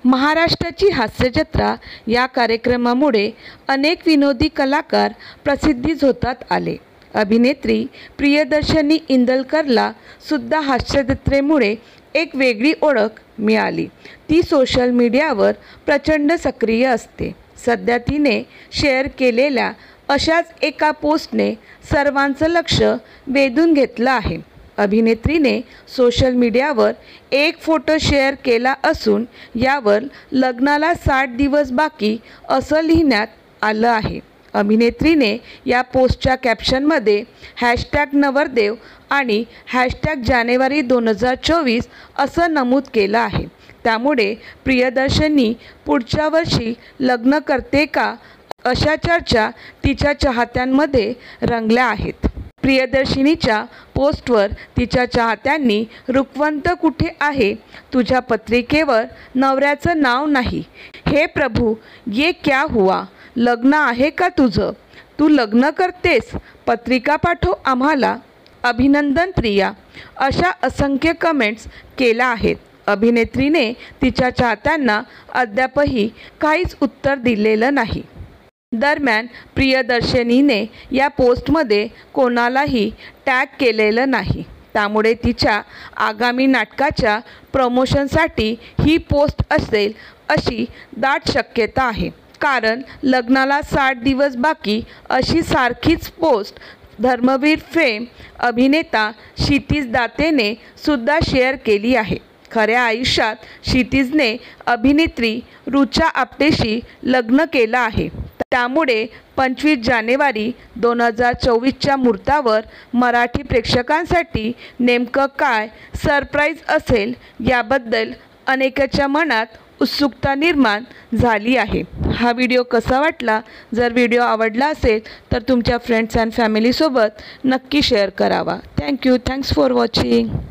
महाराष्ट्राची हास्यजत्रा या कार्यक्रमामुळे अनेक विनोदी कलाकार प्रसिद्धीस होतात आले। अभिनेत्री प्रियदर्शनी इंदलकरला सुद्धा हास्यजत्रेमुळे एक वेगळी ओळख मिळाली। ती सोशल मीडियावर प्रचंड सक्रिय असते। सध्या तिने शेअर केलेल्या अशाच एका पोस्टने सर्वांचं लक्ष वेधून घेतलं आहे। अभिनेत्रीने सोशल मीडियावर एक फोटो शेअर केला असून यावर लग्नाला 60 दिवस बाकी असं लिहिण्यात आलं आहे। अभिनेत्रीने या पोस्टच्या कॅप्शनमध्ये #नवरदेव आणि #जानेवारी 2024 असं नमूद केलं आहे। त्यामुळे प्रियदर्शनी पुढच्या वर्षी लग्न करते का अशा चर्चा तिच्या चाहत्यांमध्ये रंगल्या आहेत। प्रियदर्शनीच्या पोस्टवर तिच्या चाहत्यांनी "रुखवंत कुठे आहे? तुझ्या पत्रिकेवर नवऱ्याचं नाव नाही. हे प्रभू, ये क्या हुआ? लग्न आहे का तुझं? तू लग्न करतेस? पत्रिका पाठव आम्हाला. अभिनंदन प्रिया" अशा असंख्य कमेंट्स केल्या आहेत। अभिनेत्रीने तिच्या चाहत्यांना अद्यापही काहीच उत्तर दिलेलं नाही। दरम्यान प्रियदर्शनीने या पोस्टमध्ये कोणालाही टॅग केलेलं नाही। त्यामुळे तिच्या आगामी नाटकाच्या प्रमोशनसाठी ही पोस्ट असेल अशी दाट शक्यता आहे। कारण लग्नाला 60 दिवस बाकी अशी सारखीच पोस्ट धर्मवीर फेम अभिनेता क्षितिज दातेने सुद्धा शेअर केली आहे। खऱ्या आयुष्यात क्षितिजने अभिनेत्री ऋचा आपटेशी लग्न केलं आहे। त्यामुळे 25 जानेवारी 2024च्या मुहूर्तावर मराठी प्रेक्षकांसाठी नेमकं काय सरप्राईज असेल याबद्दल अनेकांच्या मनात उत्सुकता निर्माण झाली आहे। हा व्हिडिओ कसा वाटला? जर व्हिडिओ आवडला असेल तर तुमच्या फ्रेंड्स अँड फॅमिलीसोबत नक्की शेअर करावा। Thanks for watching.